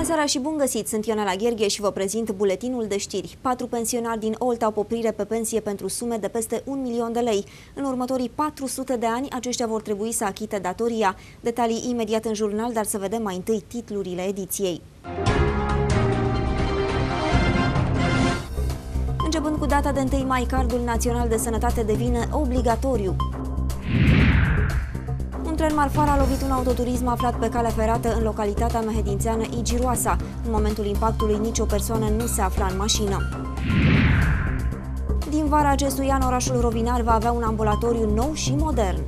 seara și bun găsit! Sunt Ionela Gherghe și vă prezint buletinul de știri. 4 pensionari din Olt au poprire pe pensie pentru sume de peste 1 milion de lei. În următorii 400 de ani, aceștia vor trebui să achite datoria. Detalii imediat în jurnal, dar să vedem mai întâi titlurile ediției. Începând cu data de 1 mai, Cardul Național de Sănătate devine obligatoriu. Un tren marfar a lovit un autoturism aflat pe calea ferată în localitatea mehedințeană Igiroasa. În momentul impactului, nicio persoană nu se afla în mașină. Din vara acestui an, orașul Rovinari va avea un ambulatoriu nou și modern.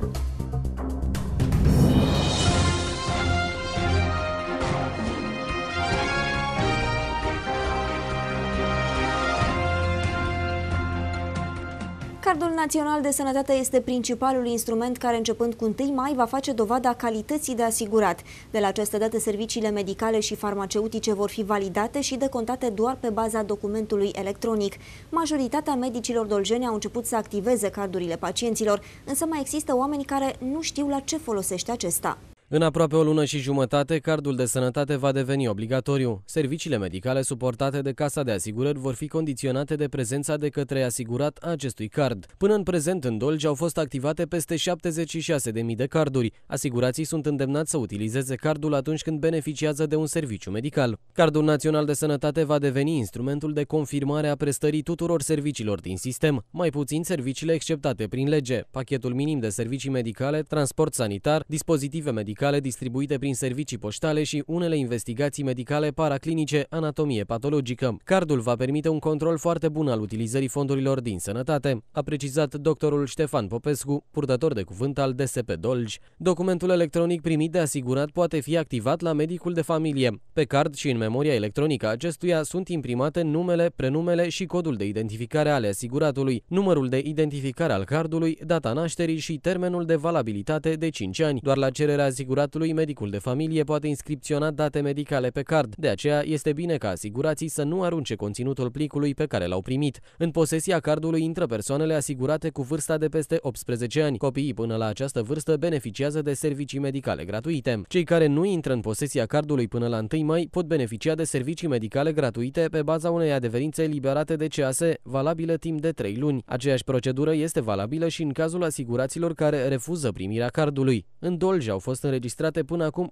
Cardul Național de Sănătate este principalul instrument care, începând cu 1 mai, va face dovada calității de asigurat. De la această dată, serviciile medicale și farmaceutice vor fi validate și decontate doar pe baza documentului electronic. Majoritatea medicilor doljeni au început să activeze cardurile pacienților, însă mai există oameni care nu știu la ce folosește acesta. În aproape o lună și jumătate, cardul de sănătate va deveni obligatoriu. Serviciile medicale suportate de Casa de Asigurări vor fi condiționate de prezența de către asigurat a acestui card. Până în prezent, în Dolj au fost activate peste 76.000 de carduri. Asigurații sunt îndemnați să utilizeze cardul atunci când beneficiază de un serviciu medical. Cardul Național de Sănătate va deveni instrumentul de confirmare a prestării tuturor serviciilor din sistem, mai puțin serviciile exceptate prin lege, pachetul minim de servicii medicale, transport sanitar, dispozitive medicale distribuite prin servicii poștale și unele investigații medicale paraclinice, anatomie patologică. Cardul va permite un control foarte bun al utilizării fondurilor din sănătate, a precizat doctorul Ștefan Popescu, purtător de cuvânt al DSP Dolj. Documentul electronic primit de asigurat poate fi activat la medicul de familie. Pe card și în memoria electronică acestuia sunt imprimate numele, prenumele și codul de identificare ale asiguratului, numărul de identificare al cardului, data nașterii și termenul de valabilitate de 5 ani. Doar la cererea asiguratului, medicul de familie poate inscripționa date medicale pe card. De aceea este bine ca asigurații să nu arunce conținutul plicului pe care l-au primit. În posesia cardului intră persoanele asigurate cu vârsta de peste 18 ani. Copiii până la această vârstă beneficiază de servicii medicale gratuite. Cei care nu intră în posesia cardului până la 1 mai pot beneficia de servicii medicale gratuite pe baza unei adeverințe eliberate de CAS, valabilă timp de 3 luni. Aceeași procedură este valabilă și în cazul asiguraților care refuză primirea cardului. În Dolj au fost înregistrate până acum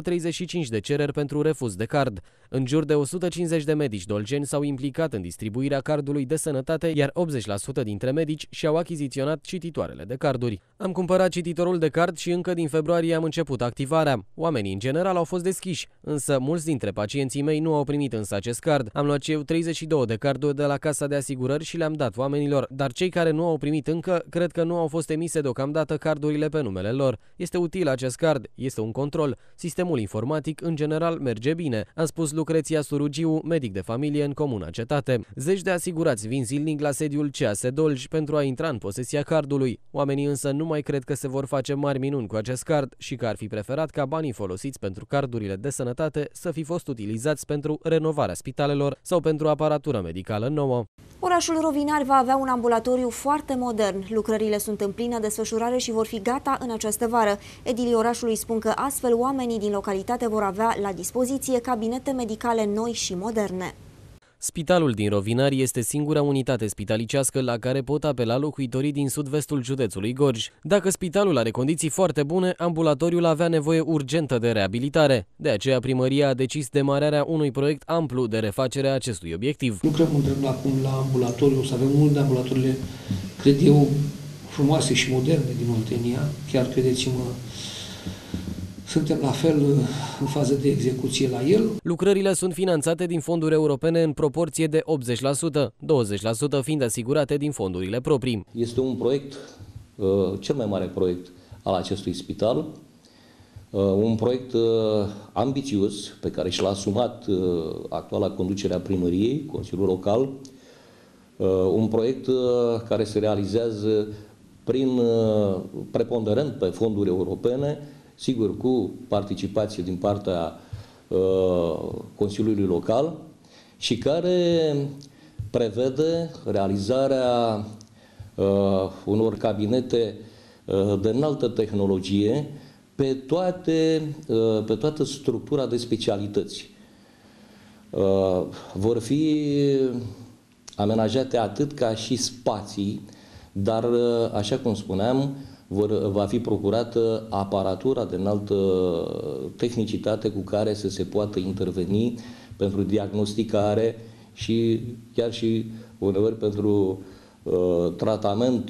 135 de cereri pentru refuz de card. În jur de 150 de medici doljeni s-au implicat în distribuirea cardului de sănătate, iar 80% dintre medici și-au achiziționat cititoarele de carduri. Am cumpărat cititorul de card și încă din februarie am început activarea. Oamenii în general au fost deschiși, însă mulți dintre pacienții mei nu au primit însă acest card. Am luat și eu 32 de carduri de la Casa de Asigurări și le-am dat oamenilor, dar cei care nu au primit încă, cred că nu au fost emise deocamdată cardurile pe numele lor. Este util acest card, este un control. Sistemul informatic în general merge bine, a spus Lucreția Surugiu, medic de familie în Comuna Cetate. Zeci de asigurați vin zilnic la sediul CAS Dolj pentru a intra în posesia cardului. Oamenii însă nu mai cred că se vor face mari minuni cu acest card și că ar fi preferat ca banii folosiți pentru cardurile de sănătate să fi fost utilizați pentru renovarea spitalelor sau pentru aparatură medicală nouă. Orașul Rovinari va avea un ambulatoriu foarte modern. Lucrările sunt în plină desfășurare și vor fi gata în această vară. Edilii orașului spun că astfel oamenii din localitate vor avea la dispoziție cabinete medicale noi și moderne. Spitalul din Rovinari este singura unitate spitalicească la care pot apela locuitorii din sud-vestul județului Gorj. Dacă spitalul are condiții foarte bune, ambulatoriul avea nevoie urgentă de reabilitare. De aceea primăria a decis demararea unui proiect amplu de refacere a acestui obiectiv. Lucrăm acum la ambulatoriu, o să avem multe ambulatorile, cred eu, frumoase și moderne din Oltenia. Chiar credeți-mă, suntem la fel în fază de execuție la el. Lucrările sunt finanțate din fonduri europene în proporție de 80%, 20% fiind asigurate din fondurile proprii. Este un proiect, cel mai mare proiect al acestui spital, un proiect ambițios pe care și l-a asumat actuala conducere a primăriei, Consiliul Local, un proiect care se realizează preponderent pe fonduri europene, sigur cu participație din partea Consiliului Local și care prevede realizarea unor cabinete de înaltă tehnologie pe toată structura de specialități. vor fi amenajate atât ca și spații, dar, așa cum spuneam, va fi procurată aparatura de înaltă tehnicitate cu care să se poată interveni pentru diagnosticare și chiar și uneori pentru tratament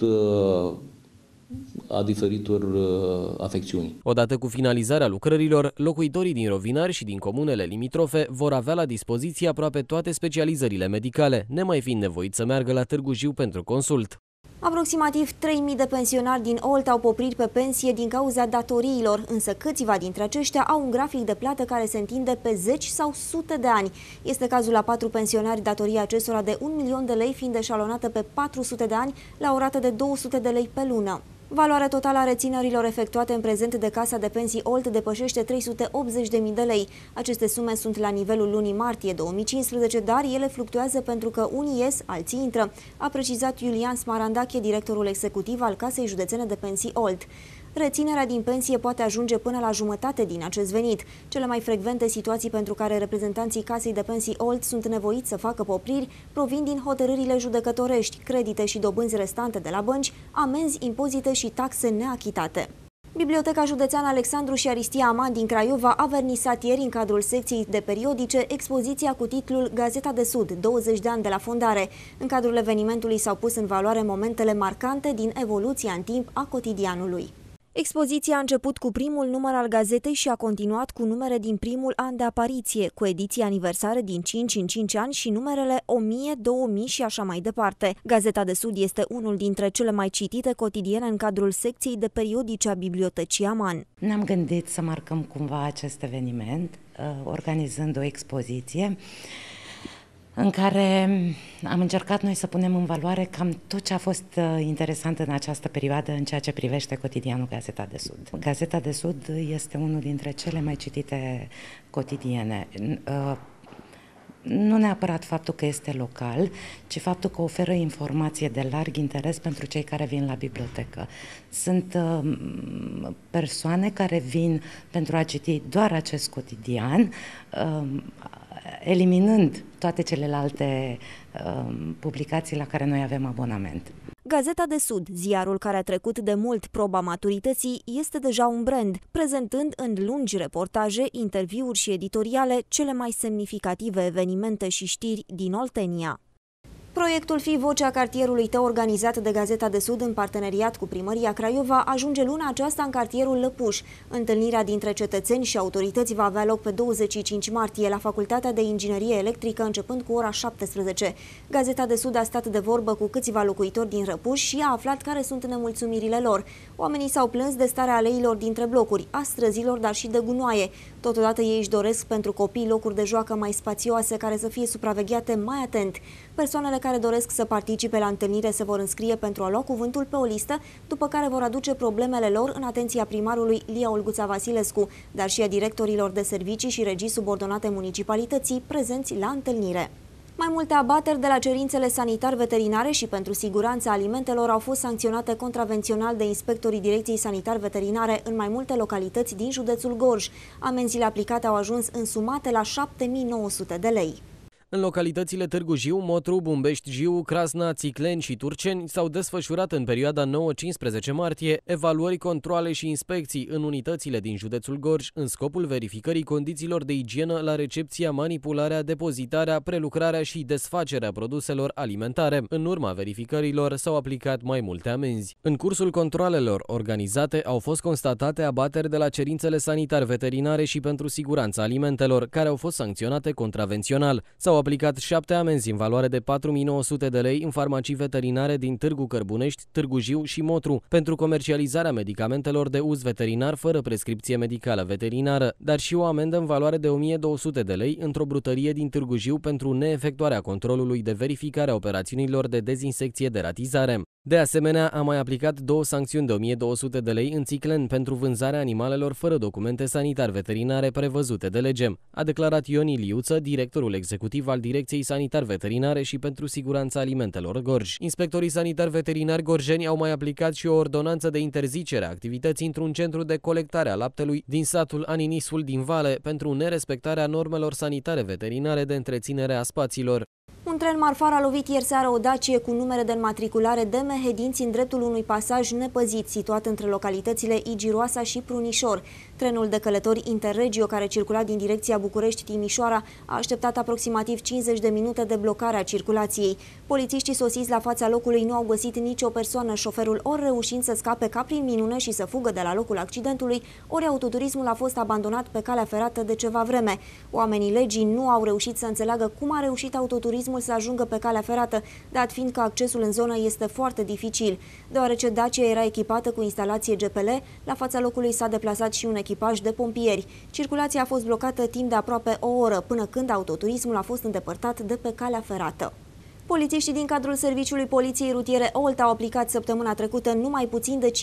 a diferitor afecțiuni. Odată cu finalizarea lucrărilor, locuitorii din Rovinari și din comunele limitrofe vor avea la dispoziție aproape toate specializările medicale, nemai fiind nevoiți să meargă la Târgu Jiu pentru consult. Aproximativ 3.000 de pensionari din Olt au poprit pe pensie din cauza datoriilor, însă câțiva dintre aceștia au un grafic de plată care se întinde pe 10 sau sute de ani. Este cazul la 4 pensionari, datoria acestora de 1 milion de lei fiind eșalonată pe 400 de ani la o rată de 200 de lei pe lună. Valoarea totală a reținerilor efectuate în prezent de Casa de Pensii Olt depășește 380.000 de lei. Aceste sume sunt la nivelul lunii martie 2015, dar ele fluctuează pentru că unii ies, alții intră, a precizat Iulian Smarandache, directorul executiv al Casei Județene de Pensii Olt. Reținerea din pensie poate ajunge până la jumătate din acest venit. Cele mai frecvente situații pentru care reprezentanții Casei de Pensii Olt sunt nevoiți să facă popriri provin din hotărârile judecătorești, credite și dobânzi restante de la bănci, amenzi, impozite și taxe neachitate. Biblioteca Județeană Alexandru și Aristia Aman din Craiova a vernisat ieri în cadrul secției de periodice expoziția cu titlul Gazeta de Sud, 20 de ani de la fondare. În cadrul evenimentului s-au pus în valoare momentele marcante din evoluția în timp a cotidianului. Expoziția a început cu primul număr al gazetei și a continuat cu numere din primul an de apariție, cu ediții aniversare din 5 în 5 ani și numerele 1000, 2000 și așa mai departe. Gazeta de Sud este unul dintre cele mai citite cotidiene în cadrul secției de periodice a Bibliotecii Aman. Ne-am gândit să marcăm cumva acest eveniment, organizând o expoziție în care am încercat noi să punem în valoare cam tot ce a fost interesant în această perioadă în ceea ce privește cotidianul Gazeta de Sud. Gazeta de Sud este unul dintre cele mai citite cotidiene. Nu neapărat faptul că este local, ci faptul că oferă informație de larg interes pentru cei care vin la bibliotecă. Sunt persoane care vin pentru a citi doar acest cotidian, eliminând toate celelalte publicații la care noi avem abonament. Gazeta de Sud, ziarul care a trecut de mult proba maturității, este deja un brand, prezentând în lungi reportaje, interviuri și editoriale cele mai semnificative evenimente și știri din Oltenia. Proiectul Fii vocea cartierului tău, organizat de Gazeta de Sud în parteneriat cu Primăria Craiova, ajunge luna aceasta în cartierul Lăpuș. Întâlnirea dintre cetățeni și autorități va avea loc pe 25 martie la Facultatea de Inginerie Electrică, începând cu ora 17. Gazeta de Sud a stat de vorbă cu câțiva locuitori din Răpuș și a aflat care sunt nemulțumirile lor. Oamenii s-au plâns de starea aleilor dintre blocuri, a străzilor, dar și de gunoaie. Totodată ei își doresc pentru copii locuri de joacă mai spațioase care să fie supravegheate mai atent. Persoanele care doresc să participe la întâlnire se vor înscrie pentru a lua cuvântul pe o listă, după care vor aduce problemele lor în atenția primarului Lia Olguța Vasilescu, dar și a directorilor de servicii și regii subordonate municipalității prezenți la întâlnire. Mai multe abateri de la cerințele sanitar-veterinare și pentru siguranța alimentelor au fost sancționate contravențional de inspectorii Direcției Sanitar-Veterinare în mai multe localități din județul Gorj. Amenziile aplicate au ajuns însumate la 7.900 de lei. În localitățile Târgu Jiu, Motru, Bumbești, Jiu, Crasna, Țicleni și Turceni s-au desfășurat în perioada 9-15 martie evaluări, controale și inspecții în unitățile din județul Gorj în scopul verificării condițiilor de igienă la recepția, manipularea, depozitarea, prelucrarea și desfacerea produselor alimentare. În urma verificărilor s-au aplicat mai multe amenzi. În cursul controalelor organizate au fost constatate abateri de la cerințele sanitar-veterinare și pentru siguranța alimentelor, care au fost sancționate contravențional. S-au aplicat 7 amenzi în valoare de 4.900 de lei în farmacii veterinare din Târgu Cărbunești, Târgu Jiu și Motru pentru comercializarea medicamentelor de uz veterinar fără prescripție medicală veterinară, dar și o amendă în valoare de 1.200 de lei într-o brutărie din Târgu Jiu pentru neefectuarea controlului de verificare a operațiunilor de dezinsecție de ratizare. De asemenea, a mai aplicat 2 sancțiuni de 1.200 de lei în Țicleni pentru vânzarea animalelor fără documente sanitar-veterinare prevăzute de lege, a declarat Ion Iliuță, directorul executiv operativ al Direcției Sanitar-Veterinare și pentru Siguranța Alimentelor Gorj. Inspectorii sanitar-veterinari gorjeni au mai aplicat și o ordonanță de interzicere a activității într-un centru de colectare a laptelui din satul Aninisul din Vale pentru nerespectarea normelor sanitare veterinare de întreținere a spațiilor. Un tren marfar a lovit ieri seara o Dacie cu numere de înmatriculare de Mehedinți în dreptul unui pasaj nepăzit situat între localitățile Igiroasa și Prunișor. Trenul de călători Interregio, care circula din direcția București-Timișoara, a așteptat aproximativ 50 de minute de blocare a circulației. Polițiștii sosiți la fața locului nu au găsit nicio persoană, șoferul ori reușind să scape ca prin minune și să fugă de la locul accidentului, ori autoturismul a fost abandonat pe calea ferată de ceva vreme. Oamenii legii nu au reușit să înțeleagă cum a reușit autoturismul să ajungă pe calea ferată, dat fiind că accesul în zonă este foarte dificil. Deoarece Dacia era echipată cu instalație GPL, la fața locului s-a deplasat și un echipaj de pompieri. Circulația a fost blocată timp de aproape o oră, până când autoturismul a fost îndepărtat de pe calea ferată. Polițiștii din cadrul Serviciului Poliției Rutiere Olt au aplicat săptămâna trecută numai puțin de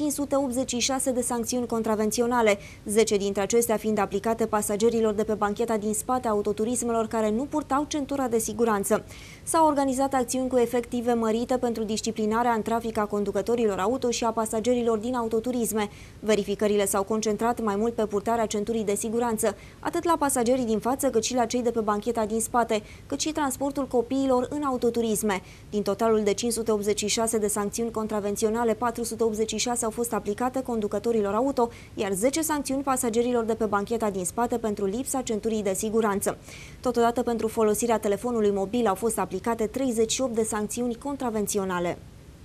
586 de sancțiuni contravenționale, 10 dintre acestea fiind aplicate pasagerilor de pe bancheta din spate a autoturismelor care nu purtau centura de siguranță. S-au organizat acțiuni cu efective mărite pentru disciplinarea în trafic a conducătorilor auto și a pasagerilor din autoturisme. Verificările s-au concentrat mai mult pe purtarea centurii de siguranță, atât la pasagerii din față cât și la cei de pe bancheta din spate, cât și transportul copiilor în autoturisme. Din totalul de 586 de sancțiuni contravenționale, 486 au fost aplicate conducătorilor auto, iar 10 sancțiuni pasagerilor de pe bancheta din spate pentru lipsa centurii de siguranță. Totodată, pentru folosirea telefonului mobil au fost aplicate 38 de sancțiuni contravenționale.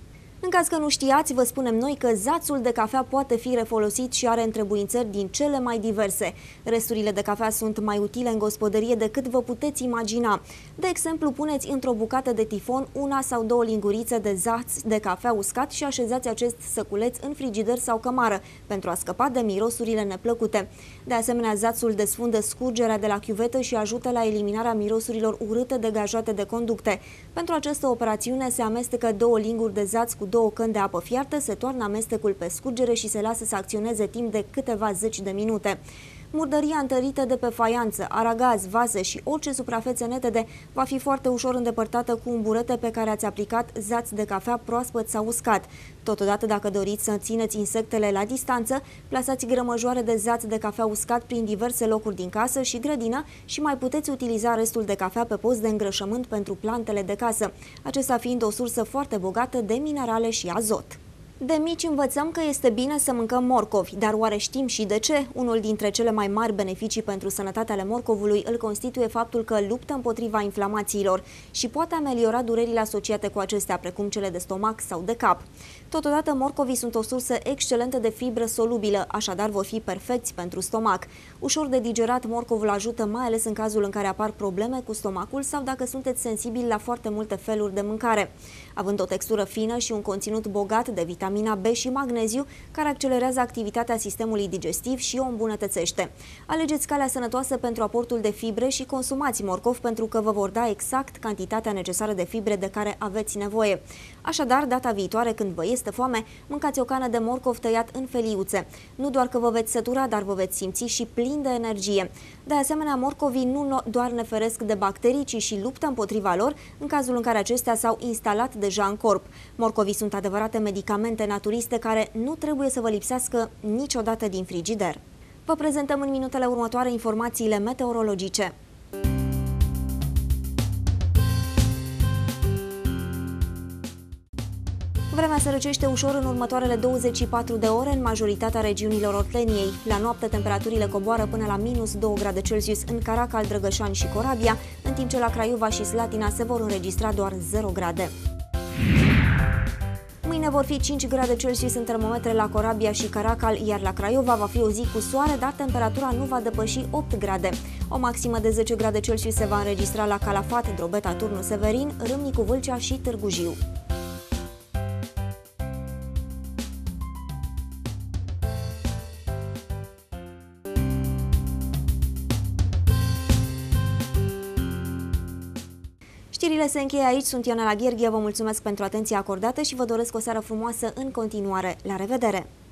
În caz că nu știați, vă spunem noi că zațul de cafea poate fi refolosit și are întrebuințări din cele mai diverse. Resturile de cafea sunt mai utile în gospodărie decât vă puteți imagina. De exemplu, puneți într-o bucată de tifon una sau două lingurițe de zaț de cafea uscat și așezați acest săculeț în frigider sau cămară, pentru a scăpa de mirosurile neplăcute. De asemenea, zațul desfundă scurgerea de la chiuvetă și ajută la eliminarea mirosurilor urâte degajate de conducte. Pentru această operațiune se amestecă 2 linguri de zaț cu 2 căni de apă fiartă, se toarnă amestecul pe scurgere și se lasă să acționeze timp de câteva zeci de minute. Murdăria întărită de pe faianță, aragaz, vase și orice suprafețe netede va fi foarte ușor îndepărtată cu un burete pe care ați aplicat zaț de cafea proaspăt sau uscat. Totodată, dacă doriți să țineți insectele la distanță, plasați grămăjoare de zaț de cafea uscat prin diverse locuri din casă și grădină și mai puteți utiliza restul de cafea pe post de îngrășământ pentru plantele de casă, acesta fiind o sursă foarte bogată de minerale și azot. De mici învățăm că este bine să mâncăm morcovi, dar oare știm și de ce? Unul dintre cele mai mari beneficii pentru sănătatea ale morcovului îl constituie faptul că luptă împotriva inflamațiilor și poate ameliora durerile asociate cu acestea, precum cele de stomac sau de cap. Totodată, morcovii sunt o sursă excelentă de fibră solubilă, așadar vor fi perfecți pentru stomac. Ușor de digerat, morcovul ajută mai ales în cazul în care apar probleme cu stomacul sau dacă sunteți sensibili la foarte multe feluri de mâncare. Având o textură fină și un conținut bogat de vitamina B și magneziu, care accelerează activitatea sistemului digestiv și o îmbunătățește. Alegeți calea sănătoasă pentru aportul de fibre și consumați morcov pentru că vă vor da exact cantitatea necesară de fibre de care aveți nevoie. Așadar, data viitoare când vă este foame, mâncați o cană de morcov tăiat în feliuțe. Nu doar că vă veți sătura, dar vă veți simți și plin de energie. De asemenea, morcovii nu doar ne feresc de bacterii, ci și luptă împotriva lor în cazul în care acestea s-au instalat deja în corp. Morcovii sunt adevărate medicamente naturiste care nu trebuie să vă lipsească niciodată din frigider. Vă prezentăm în minutele următoare informațiile meteorologice. Vremea se răcește ușor în următoarele 24 de ore în majoritatea regiunilor Olteniei. La noapte, temperaturile coboară până la -2 grade Celsius în Caracal, Drăgășani și Corabia, în timp ce la Craiova și Slatina se vor înregistra doar 0 grade. Mâine vor fi 5 grade Celsius în termometre la Corabia și Caracal, iar la Craiova va fi o zi cu soare, dar temperatura nu va depăși 8 grade. O maximă de 10 grade Celsius se va înregistra la Calafat, Drobeta, Turnu Severin, Râmnicu Vâlcea și Târgu Jiu. Știrile se încheie aici, sunt Ionela Gherghie, vă mulțumesc pentru atenția acordată și vă doresc o seară frumoasă în continuare. La revedere!